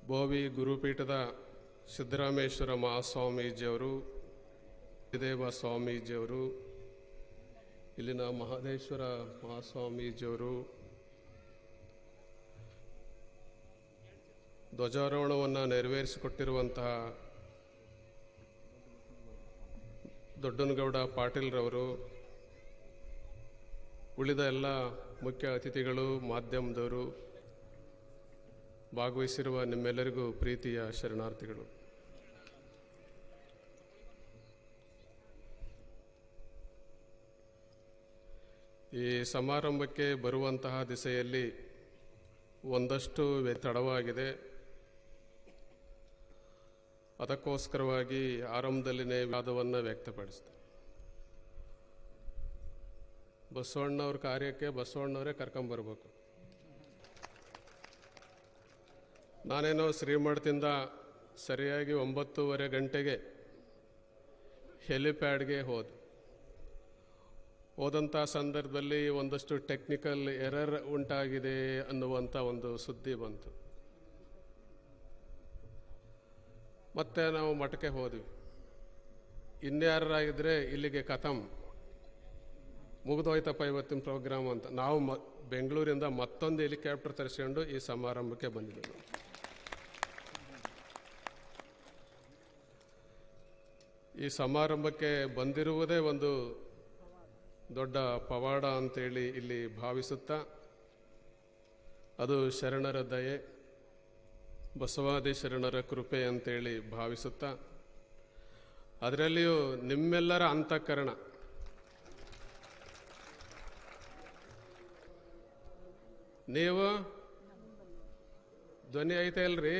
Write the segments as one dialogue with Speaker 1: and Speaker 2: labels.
Speaker 1: ಬೋವಿ ಗುರುಪೀಠದ ಸಿದ್ದರಾಮೇಶ್ವರ ಮಹಾಸ್ವಾಮೀಜಿಯವರು, ದೇವ ಸ್ವಾಮೀಜಿಯವರು, ಇಲ್ಲಿನ ಮಹದೇಶ್ವರ ಮಹಾಸ್ವಾಮೀಜಿಯವರು ಧ್ವಜಾರೋಹಣವನ್ನು ನೆರವೇರಿಸಿಕೊಟ್ಟಿರುವಂತಹ ದೊಡ್ಡನಗೌಡ ಪಾಟೀಲ್ರವರು, ಉಳಿದ ಎಲ್ಲ ಮುಖ್ಯ ಅತಿಥಿಗಳು, ಮಾಧ್ಯಮದವರು, ಭಾಗವಹಿಸಿರುವ ನಿಮ್ಮೆಲ್ಲರಿಗೂ ಪ್ರೀತಿಯ ಶರಣಾರ್ಥಿಗಳು. ಈ ಸಮಾರಂಭಕ್ಕೆ ಬರುವಂತಹ ದಿಸೆಯಲ್ಲಿ ಒಂದಷ್ಟು ತಡವಾಗಿದೆ. ಅದಕ್ಕೋಸ್ಕರವಾಗಿ ಆರಂಭದಲ್ಲಿನೇ ವಾದವನ್ನು ವ್ಯಕ್ತಪಡಿಸಿದೆ. ಬಸವಣ್ಣವ್ರ ಕಾರ್ಯಕ್ಕೆ ಬಸವಣ್ಣವರೇ ಕರ್ಕೊಂಬರ್ಬೇಕು. ನಾನೇನೋ ಶ್ರೀಮಠದಿಂದ ಸರಿಯಾಗಿ 9:30 ಗಂಟೆಗೆ ಹೆಲಿಪ್ಯಾಡ್ಗೆ ಹೋದಂಥ ಸಂದರ್ಭದಲ್ಲಿ ಒಂದಷ್ಟು ಟೆಕ್ನಿಕಲ್ ಎರರ್ ಉಂಟಾಗಿದೆ ಅನ್ನುವಂಥ ಒಂದು ಸುದ್ದಿ ಬಂತು. ಮತ್ತೆ ನಾವು ಮಠಕ್ಕೆ ಹೋದ್ವಿ. ಇನ್ಯಾರಾಗಿದ್ದರೆ ಇಲ್ಲಿಗೆ ಖತಮ್, ಮುಗಿದೋಯ್ತಪ್ಪ ಇವತ್ತಿನ ಪ್ರೋಗ್ರಾಮ್ ಅಂತ. ನಾವು ಬೆಂಗಳೂರಿಂದ ಮತ್ತೊಂದು ಹೆಲಿಕಾಪ್ಟರ್ ತರಿಸ್ಕೊಂಡು ಈ ಸಮಾರಂಭಕ್ಕೆ ಬಂದಿದ್ದೇವೆ. ಈ ಸಮಾರಂಭಕ್ಕೆ ಬಂದಿರುವುದೇ ಒಂದು ದೊಡ್ಡ ಪವಾಡ ಅಂತೇಳಿ ಇಲ್ಲಿ ಭಾವಿಸುತ್ತಾ, ಅದು ಶರಣರ ದಯೆ, ಬಸವಾದಿ ಶರಣರ ಕೃಪೆ ಅಂತೇಳಿ ಭಾವಿಸುತ್ತಾ, ಅದರಲ್ಲಿಯೂ ನಿಮ್ಮೆಲ್ಲರ ಅಂತಃಕರಣ, ನೀವು ಧ್ವನಿ ಐತೆ ಅಲ್ರಿ,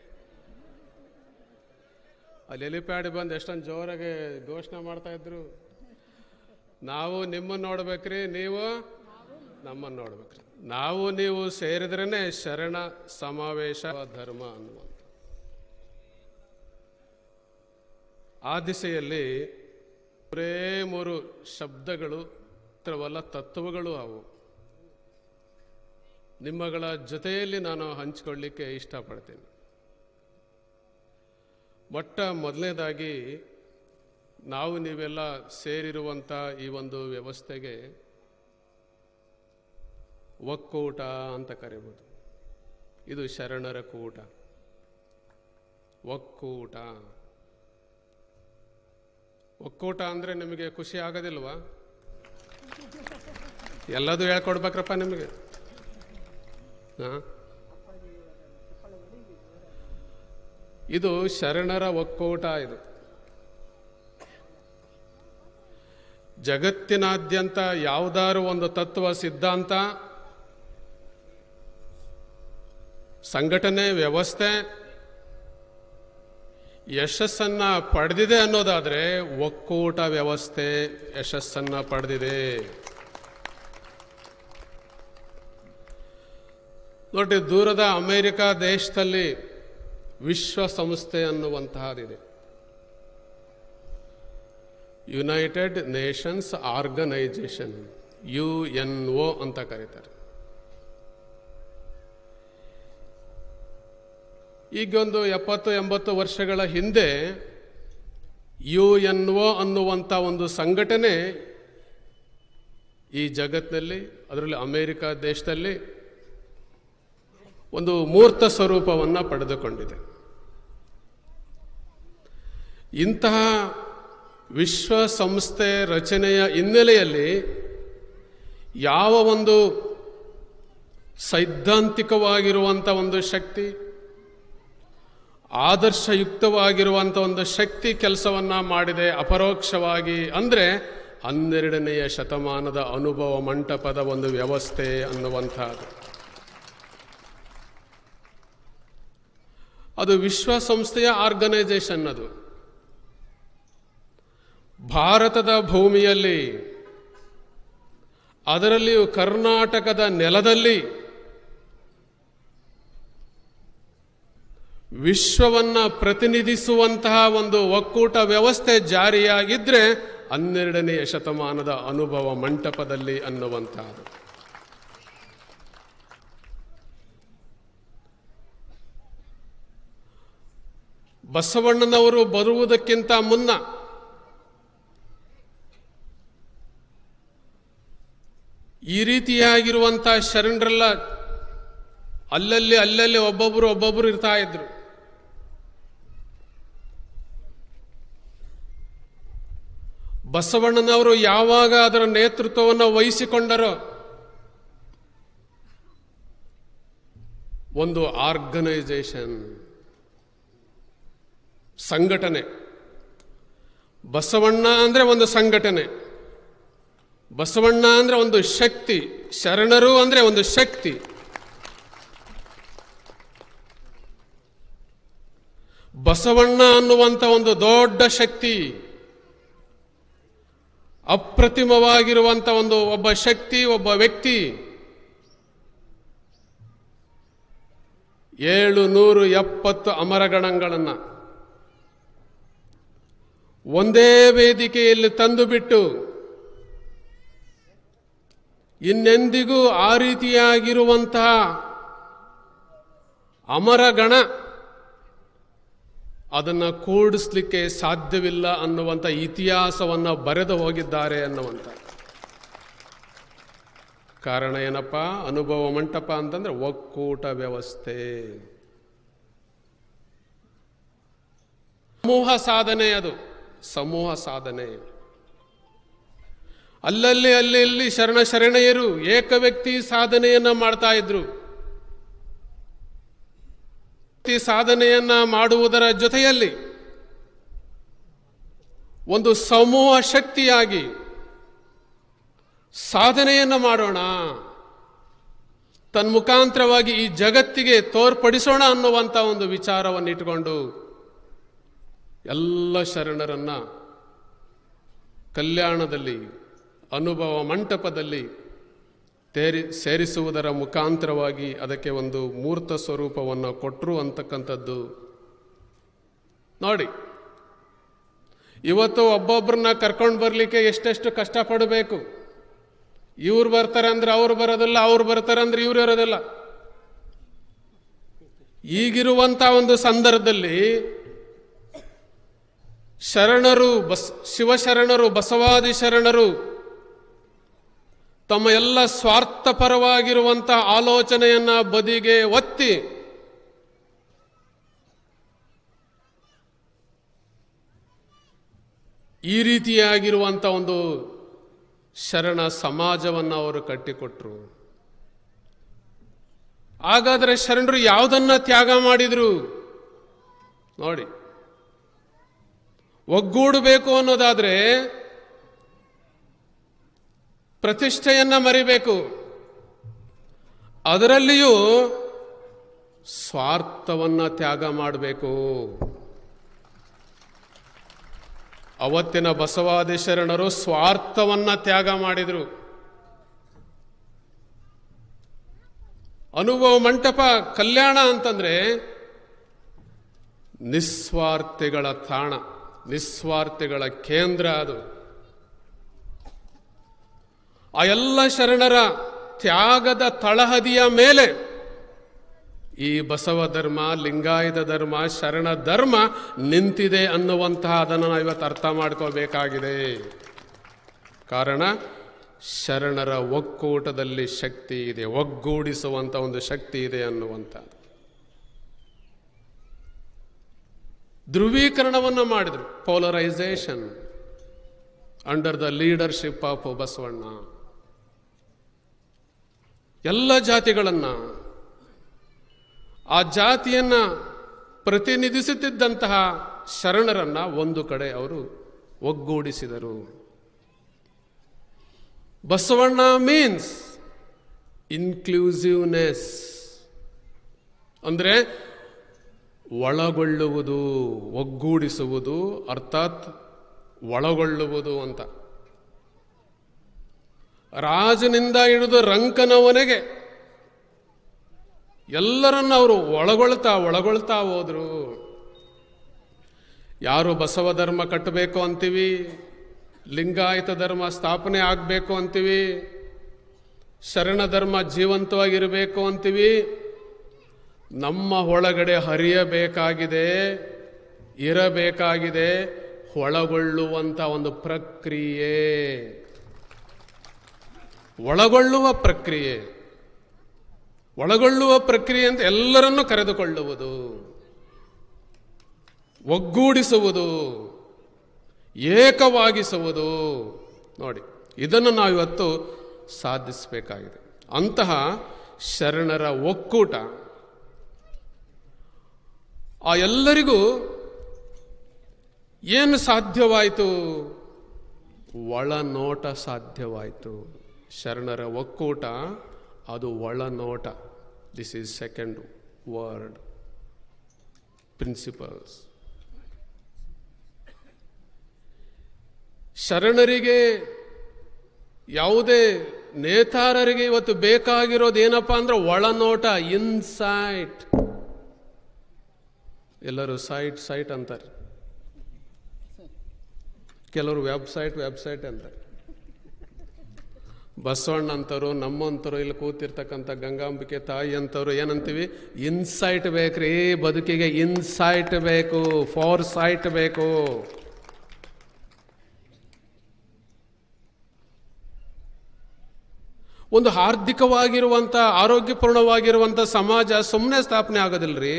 Speaker 1: ಅಲ್ಲಿ ಹೆಲಿಪ್ಯಾಡ್ ಬಂದು ಎಷ್ಟೊಂದು ಜೋರಾಗಿ ಘೋಷಣೆ ಮಾಡ್ತಾ ಇದ್ರು. ನಾವು ನಿಮ್ಮನ್ನು ನೋಡ್ಬೇಕ್ರಿ, ನೀವು ನಮ್ಮನ್ನು ನೋಡ್ಬೇಕ್ರಿ. ನಾವು ನೀವು ಸೇರಿದ್ರೇ ಶರಣ ಸಮಾವೇಶ ಧರ್ಮ ಅನ್ನುವಂಥ ಆ ದಿಸೆಯಲ್ಲಿ 3 ಶಬ್ದಗಳು ಮಾತ್ರವಲ್ಲ, ತತ್ವಗಳು ಅವು ನಿಮ್ಮಗಳ ಜೊತೆಯಲ್ಲಿ ನಾನು ಹಂಚಿಕೊಳ್ಳಿಕ್ಕೆ ಇಷ್ಟಪಡ್ತೀನಿ. ಮೊದಲನೇದಾಗಿ ನಾವು ನೀವೆಲ್ಲ ಸೇರಿರುವಂಥ ಈ ಒಂದು ವ್ಯವಸ್ಥೆಗೆ ಒಕ್ಕೂಟ ಅಂತ ಕರೀಬೋದು. ಇದು ಶರಣರ ಕೂಟ, ಒಕ್ಕೂಟ. ಒಕ್ಕೂಟ ಅಂದರೆ ನಿಮಗೆ ಖುಷಿ ಆಗೋದಿಲ್ವಾ? ಎಲ್ಲದೂ ಹೇಳ್ಕೊಡ್ಬೇಕ್ರಪ್ಪ ನಿಮಗೆ. ಇದು ಶರಣರ ಒಕ್ಕೂಟ. ಇದು ಜಗತ್ತಿನಾದ್ಯಂತ ಯಾವುದಾದ್ರು ಒಂದು ತತ್ವ, ಸಿದ್ಧಾಂತ, ಸಂಘಟನೆ, ವ್ಯವಸ್ಥೆ ಯಶಸ್ಸನ್ನ ಪಡೆದಿದೆ ಅನ್ನೋದಾದ್ರೆ ಒಕ್ಕೂಟ ವ್ಯವಸ್ಥೆ ಯಶಸ್ಸನ್ನ ಪಡೆದಿದೆ. ನೋಡಿ, ದೂರದ ಅಮೆರಿಕ ದೇಶದಲ್ಲಿ ವಿಶ್ವಸಂಸ್ಥೆ ಅನ್ನುವಂತಹದಿದೆ. ಯುನೈಟೆಡ್ ನೇಷನ್ಸ್ ಆರ್ಗನೈಜೇಷನ್, UNO ಅಂತ ಕರೀತಾರೆ. ಈಗೊಂದು 70-80 ವರ್ಷಗಳ ಹಿಂದೆ UNO ಅನ್ನುವಂಥ ಒಂದು ಸಂಘಟನೆ ಈ ಜಗತ್ತಿನಲ್ಲಿ, ಅದರಲ್ಲಿ ಅಮೆರಿಕ ದೇಶದಲ್ಲಿ ಒಂದು ಮೂರ್ತ ಸ್ವರೂಪವನ್ನು ಪಡೆದುಕೊಂಡಿದೆ. ಇಂತಹ ವಿಶ್ವಸಂಸ್ಥೆ ರಚನೆಯ ಹಿನ್ನೆಲೆಯಲ್ಲಿ ಯಾವ ಒಂದು ಸೈದ್ಧಾಂತಿಕವಾಗಿರುವಂಥ ಒಂದು ಶಕ್ತಿ, ಆದರ್ಶಯುಕ್ತವಾಗಿರುವಂಥ ಒಂದು ಶಕ್ತಿ ಕೆಲಸವನ್ನ ಮಾಡಿದೆ ಅಪರೋಕ್ಷವಾಗಿ ಅಂದರೆ 12ನೇ ಶತಮಾನದ ಅನುಭವ ಮಂಟಪದ ಒಂದು ವ್ಯವಸ್ಥೆ ಅನ್ನುವಂಥದ್ದು. ಅದು ವಿಶ್ವಸಂಸ್ಥೆಯ ಆರ್ಗನೈಜೇಷನ್. ಅದು ಭಾರತದ ಭೂಮಿಯಲ್ಲಿ, ಅದರಲ್ಲಿಯೂ ಕರ್ನಾಟಕದ ನೆಲದಲ್ಲಿ ವಿಶ್ವವನ್ನ ಪ್ರತಿನಿಧಿಸುವಂತಹ ಒಂದು ಒಕ್ಕೂಟ ವ್ಯವಸ್ಥೆ ಜಾರಿಯಾಗಿದ್ರೆ 12ನೇ ಶತಮಾನದ ಅನುಭವ ಮಂಟಪದಲ್ಲಿ ಅನ್ನುವಂಥದ್ದು. ಬಸವಣ್ಣನವರು ಬರುವುದಕ್ಕಿಂತ ಮುನ್ನ ಈ ರೀತಿಯಾಗಿರುವಂಥ ಶರಣರೆಲ್ಲ ಅಲ್ಲಲ್ಲಿ ಒಬ್ಬೊಬ್ಬರು ಇರ್ತಾ ಇದ್ರು. ಬಸವಣ್ಣನವರು ಯಾವಾಗ ಅದರ ನೇತೃತ್ವವನ್ನು ವಹಿಸಿಕೊಂಡರೋ ಒಂದು ಆರ್ಗನೈಸೇಷನ್, ಸಂಘಟನೆ. ಬಸವಣ್ಣ ಅಂದ್ರೆ ಒಂದು ಸಂಘಟನೆ, ಬಸವಣ್ಣ ಅಂದ್ರೆ ಒಂದು ಶಕ್ತಿ, ಶರಣರು ಅಂದ್ರೆ ಒಂದು ಶಕ್ತಿ. ಬಸವಣ್ಣ ಅನ್ನುವಂಥ ಒಂದು ದೊಡ್ಡ ಶಕ್ತಿ, ಅಪ್ರತಿಮವಾಗಿರುವಂಥ ಒಬ್ಬ ಶಕ್ತಿ, ಒಬ್ಬ ವ್ಯಕ್ತಿ. 770 ಅಮರಗಣಗಳನ್ನು ಒಂದೇ ವೇದಿಕೆಯಲ್ಲಿ ತಂದುಬಿಟ್ಟು ಇನ್ನೆಂದಿಗೂ ಆ ರೀತಿಯಾಗಿರುವಂತಹ ಅಮರಗಣ ಅದನ್ನು ಕೂಡಿಸ್ಲಿಕ್ಕೆ ಸಾಧ್ಯವಿಲ್ಲ ಅನ್ನುವಂಥ ಇತಿಹಾಸವನ್ನು ಬರೆದು ಹೋಗಿದ್ದಾರೆ ಅನ್ನುವಂಥ ಕಾರಣ ಏನಪ್ಪ? ಅನುಭವ ಮಂಟಪ ಅಂತಂದ್ರೆ ಒಕ್ಕೂಟ ವ್ಯವಸ್ಥೆ, ಸಮೂಹ ಸಾಧನೆ. ಅದು ಸಮೂಹ ಸಾಧನೆ. ಅಲ್ಲಿ ಶರಣೆಯರು ಏಕ ವ್ಯಕ್ತಿ ಸಾಧನೆಯನ್ನ ಮಾಡ್ತಾ ಇದ್ರು. ಸಾಧನೆಯನ್ನ ಮಾಡುವುದರ ಜೊತೆಯಲ್ಲಿ ಒಂದು ಸಮೂಹ ಶಕ್ತಿಯಾಗಿ ಸಾಧನೆಯನ್ನ ಮಾಡೋಣ, ತನ್ಮುಖಾಂತರವಾಗಿ ಈ ಜಗತ್ತಿಗೆ ತೋರ್ಪಡಿಸೋಣ ಅನ್ನುವಂಥ ಒಂದು ವಿಚಾರವನ್ನು ಇಟ್ಟುಕೊಂಡು ಎಲ್ಲ ಶರಣರನ್ನ ಕಲ್ಯಾಣದಲ್ಲಿ, ಅನುಭವ ಮಂಟಪದಲ್ಲಿ ಸೇರಿಸುವುದರ ಮುಖಾಂತರವಾಗಿ ಅದಕ್ಕೆ ಒಂದು ಮೂರ್ತ ಸ್ವರೂಪವನ್ನು ಕೊಟ್ಟರು ಅಂತಕ್ಕಂಥದ್ದು ನೋಡಿ. ಇವತ್ತು ಒಬ್ಬೊಬ್ಬರನ್ನ ಕರ್ಕೊಂಡು ಬರಲಿಕ್ಕೆ ಎಷ್ಟೆಷ್ಟು ಕಷ್ಟಪಡಬೇಕು. ಇವ್ರು ಬರ್ತಾರೆ ಅಂದ್ರೆ ಅವ್ರು ಬರೋದಿಲ್ಲ, ಅವ್ರು ಬರ್ತಾರೆ ಅಂದ್ರೆ ಇವ್ರು ಇರೋದಿಲ್ಲ. ಈಗಿರುವಂಥ ಒಂದು ಸಂದರ್ಭದಲ್ಲಿ ಶರಣರು, ಶಿವಶರಣರು, ಬಸವಾದಿ ಶರಣರು ತಮ್ಮ ಎಲ್ಲ ಸ್ವಾರ್ಥಪರವಾಗಿರುವಂಥ ಆಲೋಚನೆಯನ್ನ ಬದಿಗೆ ಒತ್ತಿ ಈ ರೀತಿಯಾಗಿರುವಂಥ ಒಂದು ಶರಣ ಸಮಾಜವನ್ನು ಅವರು ಕಟ್ಟಿಕೊಟ್ರು. ಹಾಗಾದರೆ ಶರಣರು ಯಾವುದನ್ನ ತ್ಯಾಗ ಮಾಡಿದ್ರು ನೋಡಿ. ಒಗ್ಗೂಡಬೇಕು ಅನ್ನೋದಾದ್ರೆ ಪ್ರತಿಷ್ಠೆಯನ್ನ ಮರಿಬೇಕು, ಅದರಲ್ಲಿಯೂ ಸ್ವಾರ್ಥವನ್ನ ತ್ಯಾಗ ಮಾಡಬೇಕು. ಅವತ್ತಿನ ಬಸವಾದಿ ಶರಣರು ಸ್ವಾರ್ಥವನ್ನ ತ್ಯಾಗ ಮಾಡಿದರು. ಅನುಭವ ಮಂಟಪ ಕಲ್ಯಾಣ ಅಂತಂದ್ರೆ ನಿಸ್ವಾರ್ಥಿಗಳ ತಾಣ, ನಿಸ್ವಾರ್ಥಿಗಳ ಕೇಂದ್ರ. ಅದು ಆ ಎಲ್ಲ ಶರಣರ ತ್ಯಾಗದ ತಳಹದಿಯ ಮೇಲೆ ಈ ಬಸವ ಧರ್ಮ, ಲಿಂಗಾಯತ ಧರ್ಮ, ಶರಣ ಧರ್ಮ ನಿಂತಿದೆ ಅನ್ನುವಂತಹ ಅದನ್ನು ನಾವು ಇವತ್ತು ಅರ್ಥ ಮಾಡ್ಕೋಬೇಕಾಗಿದೆ. ಕಾರಣ ಶರಣರ ಒಕ್ಕೂಟದಲ್ಲಿ ಶಕ್ತಿ ಇದೆ, ಒಗ್ಗೂಡಿಸುವಂತ ಒಂದು ಶಕ್ತಿ ಇದೆ ಅನ್ನುವಂಥ ಧ್ರುವೀಕರಣವನ್ನು ಮಾಡಿದ್ರು. Polarisation under the leadership of Basavanna. ಎಲ್ಲ ಜಾತಿಗಳನ್ನ, ಆ ಜಾತಿಯನ್ನ ಪ್ರತಿನಿಧಿಸುತ್ತಿದ್ದಂತಹ ಶರಣರನ್ನ ಒಂದು ಕಡೆ ಅವರು ಒಗ್ಗೂಡಿಸಿದರು. ಬಸವಣ್ಣ ಮೀನ್ಸ್ ಇನ್ಕ್ಲೂಸಿವ್ನೆಸ್, ಅಂದ್ರೆ ಒಳಗೊಳ್ಳುವುದು, ಒಗ್ಗೂಡಿಸುವುದು, ಅರ್ಥಾತ್ ಒಳಗೊಳ್ಳುವುದು ಅಂತ. ರಾಜನಿಂದ ಹಿಡಿದು ರಂಕನವನೆಗೆ ಎಲ್ಲರನ್ನ ಅವರು ಒಳಗೊಳ್ತಾ ಹೋದ್ರು. ಯಾರು ಬಸವ ಧರ್ಮ ಕಟ್ಟಬೇಕು ಅಂತೀವಿ, ಲಿಂಗಾಯತ ಧರ್ಮ ಸ್ಥಾಪನೆ ಆಗಬೇಕು ಅಂತೀವಿ, ಶರಣ ಧರ್ಮ ಜೀವಂತವಾಗಿರಬೇಕು ಅಂತೀವಿ, ನಮ್ಮ ಒಳಗಡೆ ಹರಿಯಬೇಕಾಗಿದೆ ಇರಬೇಕಾಗಿದೆ ಒಳಗೊಳ್ಳುವಂಥ ಒಂದು ಪ್ರಕ್ರಿಯೆ. ಒಳಗೊಳ್ಳುವ ಪ್ರಕ್ರಿಯೆ, ಒಳಗೊಳ್ಳುವ ಪ್ರಕ್ರಿಯೆ ಅಂತ ಎಲ್ಲರನ್ನೂ ಕರೆದುಕೊಳ್ಳುವುದು, ಒಗ್ಗೂಡಿಸುವುದು, ಏಕವಾಗಿಸುವುದು. ನೋಡಿ, ಇದನ್ನು ನಾವಿವತ್ತು ಸಾಧಿಸಬೇಕಾಗಿದೆ. ಅಂತಹ ಶರಣರ ಒಕ್ಕೂಟ ಆ ಎಲ್ಲರಿಗೂ ಏನು ಸಾಧ್ಯವಾಯಿತು? ಒಳನೋಟ ಸಾಧ್ಯವಾಯಿತು. ಶರಣರ ಒಕ್ಕೂಟ ಅದು ಒಳನೋಟ. This is second word, principles. ಶರಣರಿಗೆ, ಯಾವುದೇ ನೇತಾರರಿಗೆ ಇವತ್ತು ಬೇಕಾಗಿರೋದು ಏನಪ್ಪಾ ಅಂದ್ರೆ ಒಳನೋಟ, ಇನ್ಸೈಟ್. ಎಲ್ಲರೂ ಸೈಟ್ ಸೈಟ್ ಅಂತಾರೆ, ಕೆಲವರು ವೆಬ್ಸೈಟ್ ಅಂತಾರೆ. ಬಸವಣ್ಣ ಅಂತವರು, ನಮ್ಮಂತರು, ಇಲ್ಲಿ ಕೂತಿರ್ತಕ್ಕಂಥ ಗಂಗಾಂಬಿಕೆ ತಾಯಿ ಅಂತವರು ಏನಂತೀವಿ? ಇನ್ಸೈಟ್ ಬೇಕ್ರಿ, ಬದುಕಿಗೆ ಇನ್ಸೈಟ್ ಬೇಕು, ಫಾರ್ ಸೈಟ್ ಬೇಕು. ಒಂದು ಹಾರ್ದಿಕವಾಗಿರುವಂಥ, ಆರೋಗ್ಯಪೂರ್ಣವಾಗಿರುವಂಥ ಸಮಾಜ ಸುಮ್ಮನೆ ಸ್ಥಾಪನೆ ಆಗೋದಿಲ್ರಿ.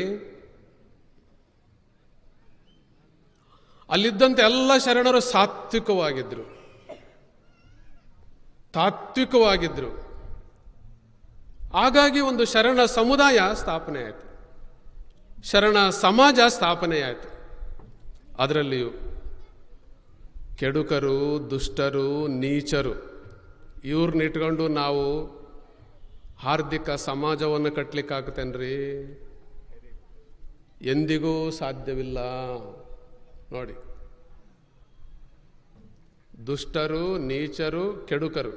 Speaker 1: ಅಲ್ಲಿದ್ದಂಥ ಎಲ್ಲ ಶರಣರು ತಾತ್ವಿಕವಾಗಿದ್ರು. ಹಾಗಾಗಿ ಒಂದು ಶರಣ ಸಮುದಾಯ ಸ್ಥಾಪನೆ ಆಯಿತು, ಶರಣ ಸಮಾಜ ಸ್ಥಾಪನೆ ಆಯಿತು. ಅದರಲ್ಲಿಯೂ ಕೆಡುಕರು, ದುಷ್ಟರು, ನೀಚರು ಇವ್ರನ್ನಿಟ್ಕೊಂಡು ನಾವು ಹಾರ್ದಿಕ ಸಮಾಜವನ್ನು ಕಟ್ಟಲಿಕ್ಕಾಗುತ್ತೇನ್ರಿ? ಎಂದಿಗೂ ಸಾಧ್ಯವಿಲ್ಲ. ನೋಡಿ, ದುಷ್ಟರು, ನೀಚರು, ಕೆಡುಕರು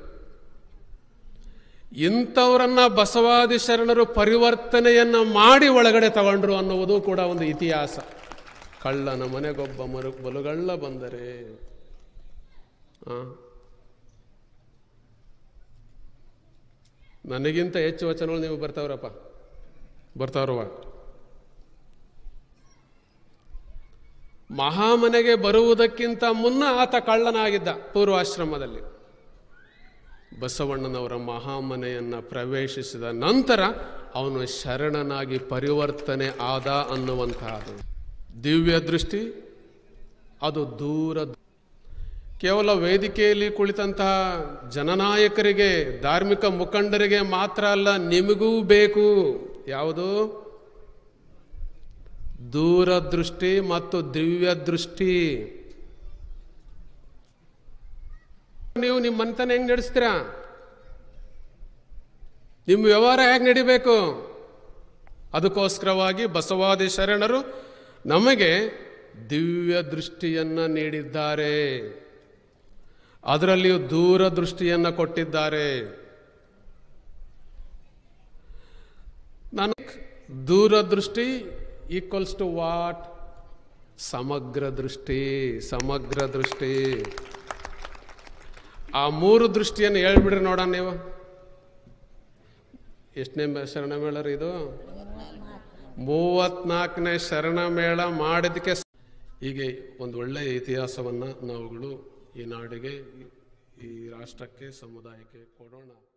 Speaker 1: ಇಂಥವರನ್ನ ಬಸವಾದಿ ಶರಣರು ಪರಿವರ್ತನೆಯನ್ನ ಮಾಡಿ ಒಳಗಡೆ ತಗೊಂಡ್ರು ಅನ್ನುವುದು ಕೂಡ ಒಂದು ಇತಿಹಾಸ. ಕಳ್ಳನ ಮನೆಗೊಬ್ಬ ಬಲುಗಳ್ಳ ಬಂದರೆ, ನನಗಿಂತ ಹೆಚ್ಚು ವಚನಗಳು ನೀವು ಬರ್ತಾವ್ರವ. ಮಹಾಮನೆಗೆ ಬರುವುದಕ್ಕಿಂತ ಮುನ್ನ ಆತ ಕಳ್ಳನಾಗಿದ್ದ ಪೂರ್ವಾಶ್ರಮದಲ್ಲಿ. ಬಸವಣ್ಣನವರ ಮಹಾಮನೆಯನ್ನು ಪ್ರವೇಶಿಸಿದ ನಂತರ ಅವನು ಶರಣನಾಗಿ ಪರಿವರ್ತನೆ ಆದ ಅನ್ನುವಂತಹದ್ದು ದಿವ್ಯ ದೃಷ್ಟಿ. ಅದು ದೂರ, ಕೇವಲ ವೇದಿಕೆಯಲ್ಲಿ ಕುಳಿತಂತಹ ಜನನಾಯಕರಿಗೆ, ಧಾರ್ಮಿಕ ಮುಖಂಡರಿಗೆ ಮಾತ್ರ ಅಲ್ಲ, ನಿಮಗೂ ಬೇಕು. ಯಾವುದು? ದೂರದೃಷ್ಟಿ ಮತ್ತು ದಿವ್ಯ ದೃಷ್ಟಿ. ನೀವು ನಿಮ್ಮ ಮನೆತನ ಹೆಂಗ್ ನಡೆಸ್ತೀರಾ? ನಿಮ್ಮ ವ್ಯವಹಾರ ಹೇಗೆ ನಡಿಬೇಕು? ಅದಕ್ಕೋಸ್ಕರವಾಗಿ ಬಸವಾದಿ ಶರಣರು ನಮಗೆ ದಿವ್ಯ ದೃಷ್ಟಿಯನ್ನ ನೀಡಿದ್ದಾರೆ, ಅದರಲ್ಲಿಯೂ ದೂರದೃಷ್ಟಿಯನ್ನ ಕೊಟ್ಟಿದ್ದಾರೆ. ದೂರದೃಷ್ಟಿ ಈಕ್ವಲ್ಸ್ ಟು ವಾಟ್? ಸಮಗ್ರ ದೃಷ್ಟಿ. ಸಮಗ್ರ ದೃಷ್ಟಿ. ಆ ಮೂರು ದೃಷ್ಟಿಯನ್ನು ಹೇಳ್ಬಿಡ್ರಿ ನೋಡೋಣ ನೀವು. ಎಷ್ಟನೇ ಶರಣ ಮೇಳ ರೀ ಇದು? 34ನೇ ಶರಣ ಮೇಳ ಮಾಡಿದಕ್ಕೆ. ಹೀಗೆ ಒಂದು ಒಳ್ಳೆಯ ಇತಿಹಾಸವನ್ನು ನಾವುಗಳು ಈ ನಾಡಿಗೆ, ಈ ರಾಷ್ಟ್ರಕ್ಕೆ, ಸಮುದಾಯಕ್ಕೆ ಕೊಡೋಣ.